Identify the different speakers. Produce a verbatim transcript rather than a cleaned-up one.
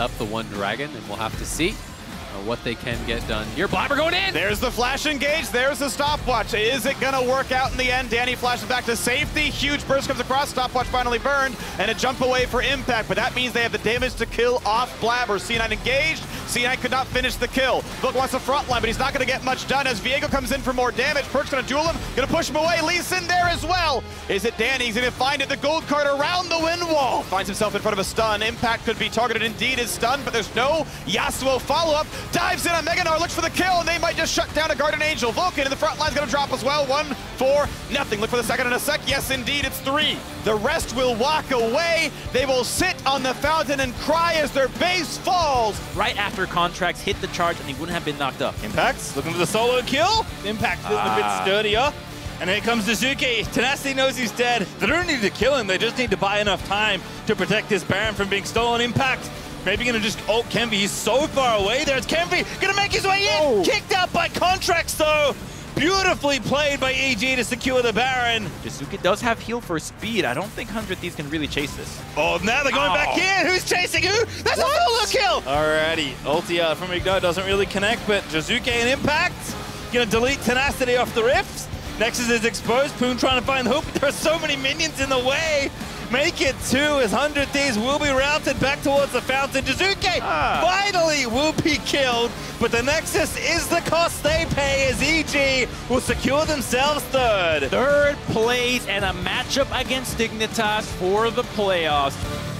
Speaker 1: up the one dragon, and we'll have to see Uh, what they can get done here. Blabber going in!
Speaker 2: There's the flash engage, there's the stopwatch. Is it gonna work out in the end? Danny flashes back to safety, huge burst comes across, stopwatch finally burned, and a jump away for impact, but that means they have the damage to kill off Blabber. C nine engaged, C nine could not finish the kill. Book wants the front line, but he's not gonna get much done as Viego comes in for more damage. Perk's gonna duel him, gonna push him away, Lee Sin there as well. Is it Danny? He's gonna find it, the gold card around the wind wall. Finds himself in front of a stun. Impact could be targeted, indeed is stunned, but there's no Yasuo follow-up. Dives in on Meganar, looks for the kill, and they might just shut down a Guardian Angel. Vulcan in the front line's gonna drop as well. One, four, nothing. Look for the second in a sec. Yes, indeed, it's three. The rest will walk away. They will sit on the fountain and cry as their base falls.
Speaker 3: Right after Contracts hit the charge, and he wouldn't have been knocked up.
Speaker 4: Impact's looking for the solo kill. Impact feeling ah. a bit sturdier. And here comes Jiizuke. Tenacity knows he's dead. They don't need to kill him. They just need to buy enough time to protect this Baron from being stolen. Impact maybe gonna just ult Kenvi. He's so far away there. It's Kenvi gonna make his way in. Oh. Kicked out by Contracts though. Beautifully played by E G to secure the Baron.
Speaker 3: Jiizuke does have heal for speed. I don't think one hundred Thieves can really chase this.
Speaker 4: Oh, now they're going oh. back in. Who's chasing who? That's what? a solo kill. Alrighty, ulti out from Ignite doesn't really connect, but Jiizuke and Impact gonna delete Tenacity off the rifts. Nexus is exposed. Poon trying to find hope. There are so many minions in the way. Make it two as one hundred Thieves will be routed back towards the fountain. Jiizuke ah. finally will be killed, but the Nexus is the cost they pay as E G will secure themselves third.
Speaker 3: Third place and a matchup against Dignitas for the playoffs.